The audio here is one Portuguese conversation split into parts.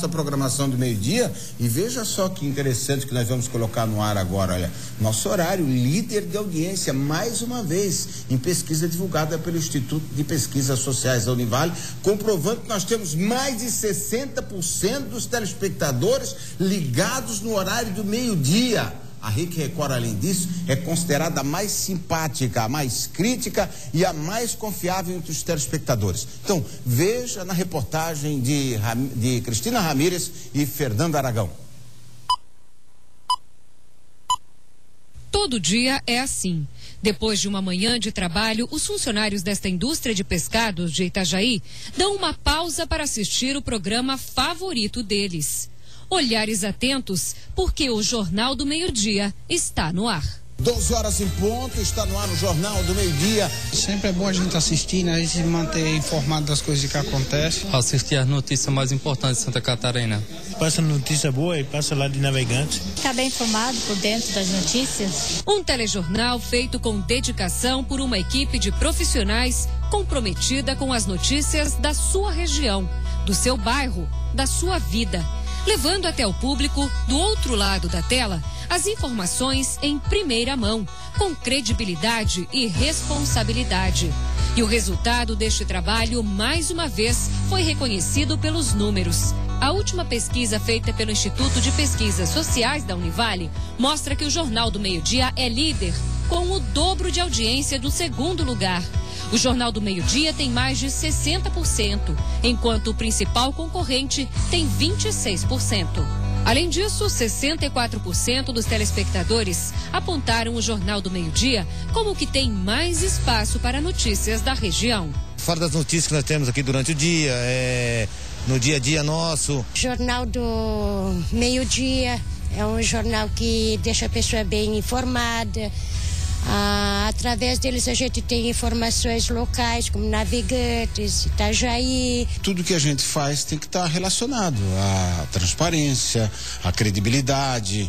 nossa programação do meio-dia e veja só que interessante que nós vamos colocar no ar agora, olha, nosso horário líder de audiência, mais uma vez, em pesquisa divulgada pelo Instituto de Pesquisas Sociais da Univale, comprovando que nós temos mais de 60% dos telespectadores ligados no horário do meio-dia. A RIC Record, além disso, é considerada a mais simpática, a mais crítica e a mais confiável entre os telespectadores. Então, veja na reportagem de Cristina Ramírez e Fernando Aragão. Todo dia é assim. Depois de uma manhã de trabalho, os funcionários desta indústria de pescados de Itajaí dão uma pausa para assistir o programa favorito deles. Olhares atentos, porque o Jornal do Meio-Dia está no ar. 12 horas em ponto, está no ar o Jornal do Meio-Dia. Sempre é bom a gente assistir, né? A gente se manter informado das coisas que acontecem. Assistir as notícias mais importantes de Santa Catarina. Passa notícia boa e passa lá de Navegante. Está bem informado por dentro das notícias. Um telejornal feito com dedicação por uma equipe de profissionais comprometida com as notícias da sua região, do seu bairro, da sua vida, levando até o público, do outro lado da tela, as informações em primeira mão, com credibilidade e responsabilidade. E o resultado deste trabalho, mais uma vez, foi reconhecido pelos números. A última pesquisa feita pelo Instituto de Pesquisas Sociais da Univale mostra que o Jornal do Meio-Dia é líder, com o dobro de audiência do segundo lugar. O Jornal do Meio-Dia tem mais de 60%, enquanto o principal concorrente tem 26%. Além disso, 64% dos telespectadores apontaram o Jornal do Meio-Dia como o que tem mais espaço para notícias da região. Fora das notícias que nós temos aqui durante o dia, no dia a dia nosso. Jornal do Meio-Dia é um jornal que deixa a pessoa bem informada. Através deles a gente tem informações locais, como Navegantes, Itajaí. Tudo que a gente faz tem que estar relacionado à transparência, à credibilidade,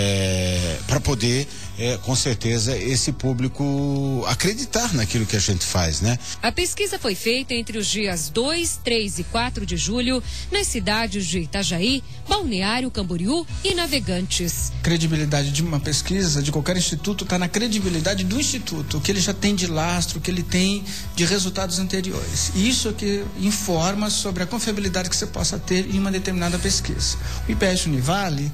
para poder, com certeza, esse público acreditar naquilo que a gente faz, né? A pesquisa foi feita entre os dias 2, 3 e 4 de julho nas cidades de Itajaí, Balneário Camboriú e Navegantes. A credibilidade de uma pesquisa, de qualquer instituto, está na credibilidade do instituto, o que ele já tem de lastro, o que ele tem de resultados anteriores. E isso é que informa sobre a confiabilidade que você possa ter em uma determinada pesquisa. O IPS Univale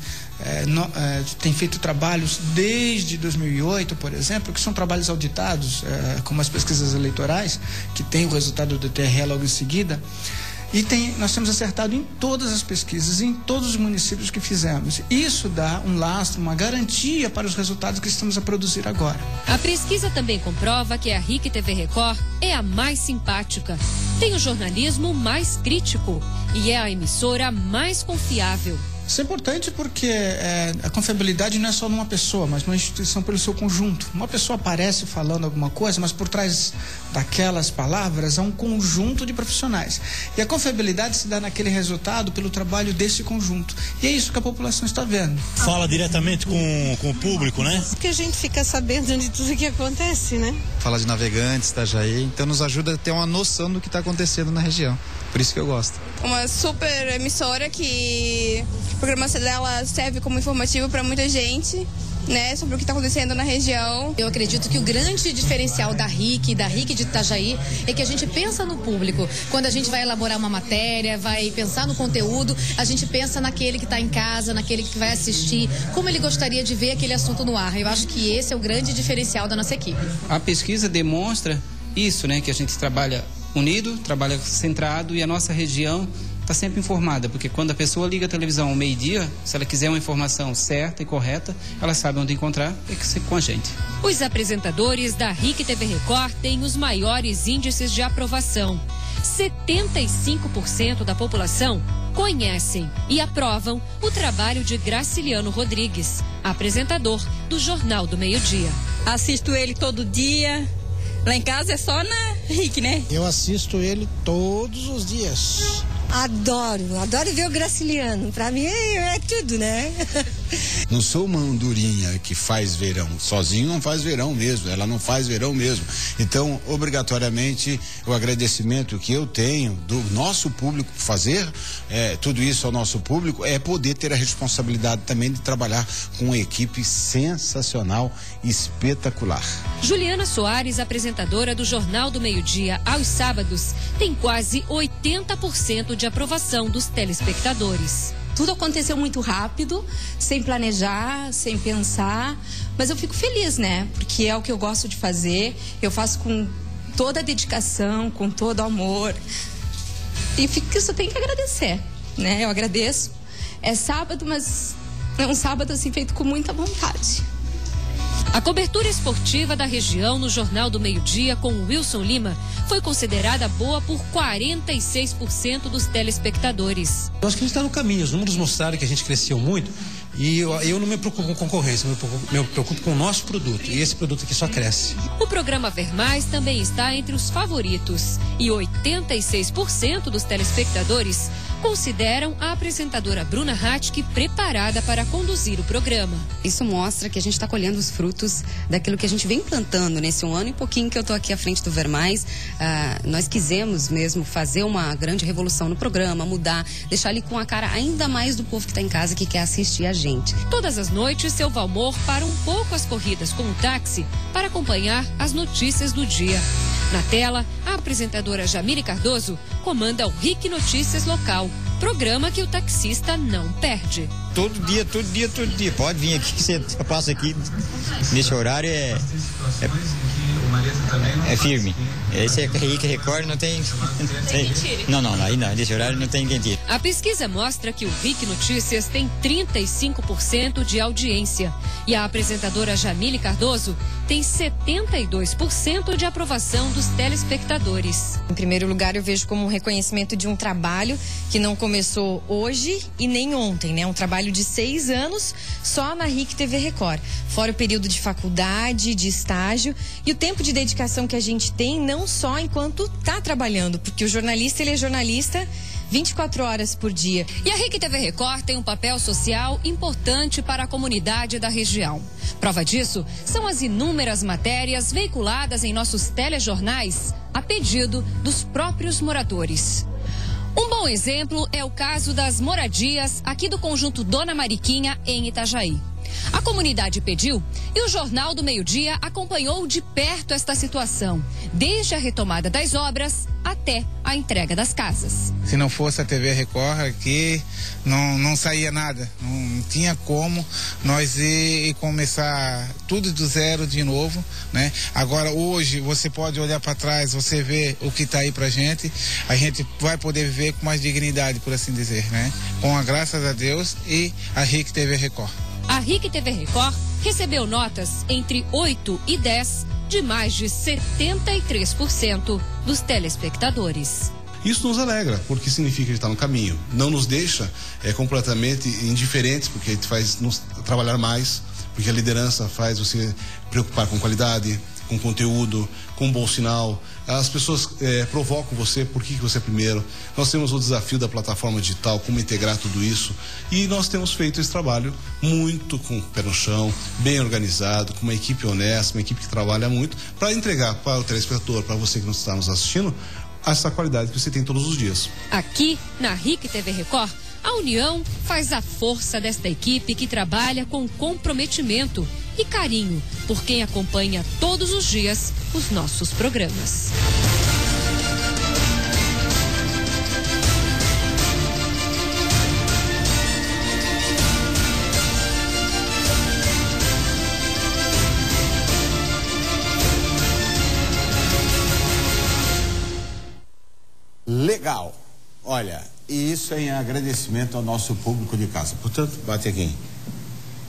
tem feito trabalhos desde 2008, por exemplo, que são trabalhos auditados, como as pesquisas eleitorais, que tem o resultado do TRE logo em seguida. E nós temos acertado em todas as pesquisas, em todos os municípios que fizemos. Isso dá um lastro, uma garantia para os resultados que estamos a produzir agora. A pesquisa também comprova que a RIC TV Record é a mais simpática, tem o jornalismo mais crítico e é a emissora mais confiável. Isso é importante porque a confiabilidade não é só numa pessoa, mas numa instituição pelo seu conjunto. Uma pessoa aparece falando alguma coisa, mas por trás daquelas palavras há um conjunto de profissionais. E a confiabilidade se dá naquele resultado pelo trabalho desse conjunto. E é isso que a população está vendo. Fala diretamente com o público, né? Porque a gente fica sabendo de tudo que acontece, né? Fala de Navegantes, Itajaí, então nos ajuda a ter uma noção do que está acontecendo na região. Por isso que eu gosto. Uma super emissora que a programação dela serve como informativo para muita gente, né, sobre o que está acontecendo na região. Eu acredito que o grande diferencial da RIC de Itajaí, é que a gente pensa no público. Quando a gente vai elaborar uma matéria, vai pensar no conteúdo, a gente pensa naquele que está em casa, naquele que vai assistir, como ele gostaria de ver aquele assunto no ar. Eu acho que esse é o grande diferencial da nossa equipe. A pesquisa demonstra isso, né, que a gente trabalha unido, trabalha centrado e a nossa região está sempre informada, porque quando a pessoa liga a televisão ao meio-dia, se ela quiser uma informação certa e correta, ela sabe onde encontrar e que ser com a gente. Os apresentadores da RIC TV Record têm os maiores índices de aprovação. 75% da população conhecem e aprovam o trabalho de Graciliano Rodrigues, apresentador do Jornal do Meio-Dia. Assisto ele todo dia. Lá em casa é só na RIC, né? Eu assisto ele todos os dias. Adoro ver o Graciliano. Para mim é tudo, né? Não sou uma andorinha que faz verão. Sozinho não faz verão mesmo, ela não faz verão mesmo. Então, obrigatoriamente, o agradecimento que eu tenho do nosso público fazer tudo isso ao nosso público é poder ter a responsabilidade também de trabalhar com uma equipe sensacional e espetacular. Juliana Soares, apresentadora do Jornal do Meio-Dia aos sábados, tem quase 80% de aprovação dos telespectadores. Tudo aconteceu muito rápido, sem planejar, sem pensar, mas eu fico feliz, né? Porque é o que eu gosto de fazer, eu faço com toda a dedicação, com todo o amor. E isso eu tenho que agradecer, né? Eu agradeço. É sábado, mas é um sábado assim feito com muita vontade. A cobertura esportiva da região no Jornal do Meio-Dia com o Wilson Lima foi considerada boa por 46% dos telespectadores. Eu acho que a gente está no caminho. Os números mostraram que a gente cresceu muito e eu não me preocupo com concorrência, eu me preocupo com o nosso produto. E esse produto aqui só cresce. O programa Ver Mais também está entre os favoritos e 86% dos telespectadores consideram a apresentadora Bruna Hatke preparada para conduzir o programa. Isso mostra que a gente está colhendo os frutos daquilo que a gente vem plantando nesse 1 ano e pouquinho que eu estou aqui à frente do Ver Mais. Nós quisemos mesmo fazer uma grande revolução no programa, mudar, deixar ele com a cara ainda mais do povo que está em casa, que quer assistir a gente. Todas as noites, seu Valmor para um pouco as corridas com o táxi para acompanhar as notícias do dia. Na tela, a apresentadora Jamile Cardoso comanda o RIC Notícias Local, programa que o taxista não perde. Todo dia. Pode vir aqui que você passa aqui nesse horário é firme. Esse é RIC Record, não tem. Não, aí não, nesse horário não tem quem tire. A pesquisa mostra que o RIC Notícias tem 35% de audiência e a apresentadora Jamile Cardoso tem 72% de aprovação dos telespectadores. Em primeiro lugar, eu vejo como um reconhecimento de um trabalho que não começou hoje e nem ontem, né? Um trabalho de 6 anos só na RIC TV Record. Fora o período de faculdade, de estágio e o tempo de dedicação que a gente tem, não só enquanto está trabalhando, porque o jornalista, ele é jornalista 24 horas por dia. E a RIC TV Record tem um papel social importante para a comunidade da região. Prova disso são as inúmeras matérias veiculadas em nossos telejornais a pedido dos próprios moradores. Um bom exemplo é o caso das moradias aqui do conjunto Dona Mariquinha, em Itajaí. A comunidade pediu e o Jornal do Meio-Dia acompanhou de perto esta situação, desde a retomada das obras até a entrega das casas. Se não fosse a TV Record aqui, não saía nada, não tinha como nós ir começar tudo do zero de novo, né? Agora hoje você pode olhar para trás, você vê o que está aí pra gente, a gente vai poder viver com mais dignidade, por assim dizer, né? Com a graças a Deus e a RIC TV Record. A RIC TV Record recebeu notas entre 8 e 10 de mais de 73% dos telespectadores. Isso nos alegra, porque significa que a gente está no caminho. Não nos deixa completamente indiferentes, porque a gente faz nos trabalhar mais, porque a liderança faz você preocupar com qualidade, com conteúdo, com um bom sinal. As pessoas provocam você, por que você é primeiro. Nós temos o desafio da plataforma digital, como integrar tudo isso. E nós temos feito esse trabalho muito com o pé no chão, bem organizado, com uma equipe honesta, uma equipe que trabalha muito, para entregar para o telespectador, para você que está nos assistindo, essa qualidade que você tem todos os dias. Aqui, na RIC TV Record, a união faz a força desta equipe que trabalha com comprometimento e carinho por quem acompanha todos os dias os nossos programas. Legal. Olha, e isso é em agradecimento ao nosso público de casa. Portanto, bate aqui.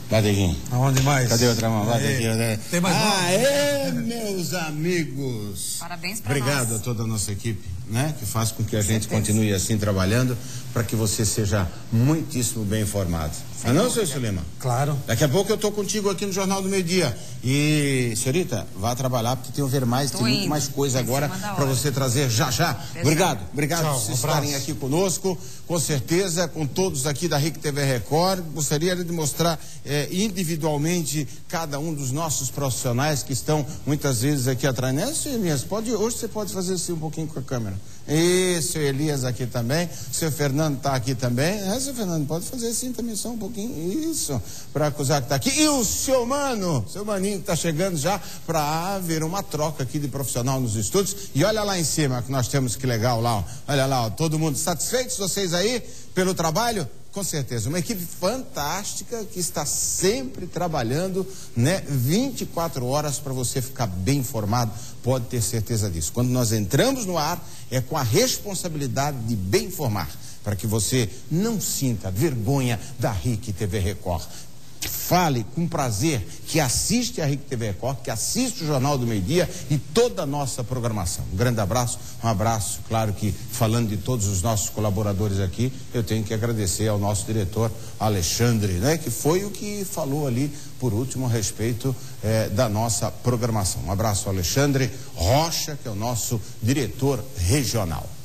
Badeguinho. Aonde mais? Cadê outra mão? Badeguinho. Tem mais uma? Meus amigos. Parabéns pra Obrigado nós. a toda a nossa equipe, né? Que faz com que a gente continue assim trabalhando para que você seja muitíssimo bem informado. Não, seu Sulema? Claro. Daqui a pouco eu tô contigo aqui no Jornal do Meio-Dia. E, senhorita, vá trabalhar porque tem o Ver Mais, tem muito mais coisa agora para você trazer já. Obrigado Tchau, por vocês estarem aqui conosco, com certeza, com todos aqui da RIC TV Record. Gostaria de mostrar individualmente cada um dos nossos profissionais que estão muitas vezes aqui atrás. Né, seu Elias? Hoje você pode fazer assim um pouquinho com a câmera. E seu Elias aqui também, seu Fernando está aqui também. Seu Fernando, pode fazer assim também, só um pouquinho. Isso, para acusar que está aqui. E o seu maninho que está chegando já para haver uma troca aqui de profissional nos estúdios. E olha lá em cima que nós temos, que legal lá, ó. Olha lá, ó, todo mundo satisfeitos, vocês aí, pelo trabalho? Com certeza, uma equipe fantástica que está sempre trabalhando, né, 24 horas para você ficar bem informado, pode ter certeza disso. Quando nós entramos no ar, é com a responsabilidade de bem informar, para que você não sinta vergonha da RIC TV Record. Fale com prazer que assiste a RIC TV Record, que assiste o Jornal do Meio-Dia e toda a nossa programação. Um grande abraço, claro que falando de todos os nossos colaboradores aqui, eu tenho que agradecer ao nosso diretor Alexandre, né, que foi o que falou ali por último a respeito da nossa programação. Um abraço ao Alexandre Rocha, que é o nosso diretor regional.